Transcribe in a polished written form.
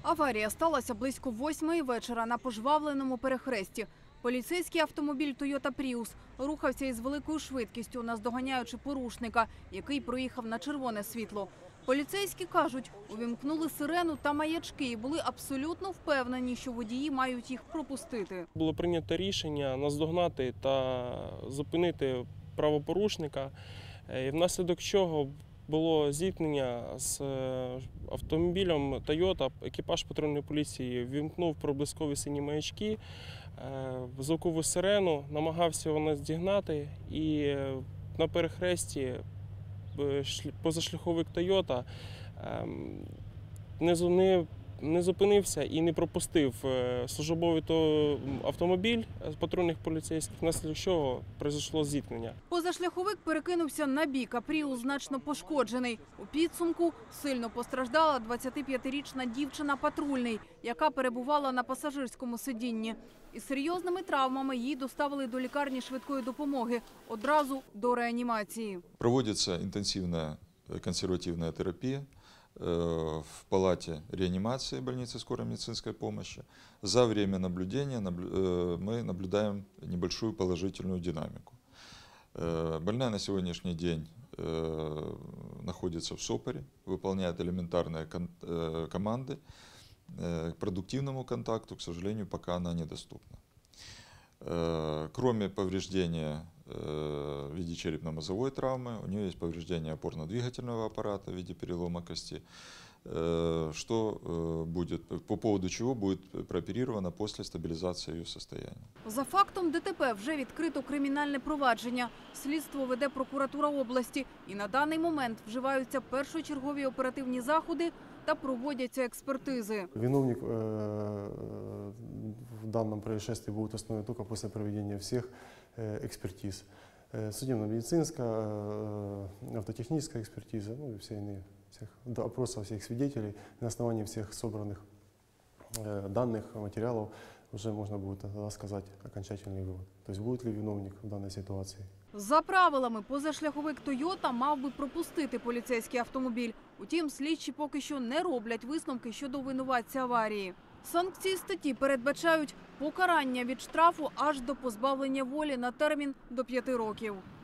Аварія сталася близько 8-ї вечора на пожвавленому перехресті. Поліцейський автомобіль Toyota Prius рухався із великою швидкістю, наздоганяючи порушника, який проїхав на червоне світло. Поліцейські кажуть, увімкнули сирену та маячки і були абсолютно впевнені, що водії мають їх пропустити. Було прийнято рішення наздогнати та зупинити правопорушника, внаслідок чого було зіткнення з автомобілем Toyota. Екіпаж патрульної поліції ввімкнув проблискові сині маячки, звукову сирену, намагався його наздігнати і на перехресті позашляховик Toyota не зупинився і не пропустив службовий автомобіль з патрульних поліцейських, внаслідок чого пройшло зіткнення. Позашляховик перекинувся на бік, а Prius значно пошкоджений. У підсумку сильно постраждала 25-річна дівчина патрульний, яка перебувала на пасажирському сидінні. Із серйозними травмами її доставили до лікарні швидкої допомоги, одразу до реанімації. Проводиться інтенсивна консервативна терапія в палате реанимации больницы скорой медицинской помощи. За время наблюдения мы наблюдаем небольшую положительную динамику. Больная на сегодняшний день находится в СОПОРе, выполняет элементарные команды. К продуктивному контакту, к сожалению, пока она недоступна. Кроме повреждения в виде черепно-мозговой травмы, у нее есть повреждение опорно-двигательного аппарата в виде перелома кости, по поводу чего будет прооперировано после стабилизации ее состояния. За фактом ДТП вже відкрито кримінальне провадження. Слідство веде прокуратура області. І на даний момент вживаються першочергові оперативні заходи та проводяться експертизи. Виновник в данном происшествии будет установлен только после проведения всех экспертиз. Судебно-медицинская, автотехническая экспертиза, ну и все иные, опросов всех свидетелей. На основании всех собранных данных, материалов уже можно будет сказать окончательный вывод. То есть будет ли виновник в данной ситуации. За правилами, позашляховик Toyota мав би пропустити поліцейський автомобіль. Утім, слідчі поки що не роблять висновки щодо винуватця аварії. Санкції статті передбачають покарання від штрафу аж до позбавлення волі на термін до 5 років.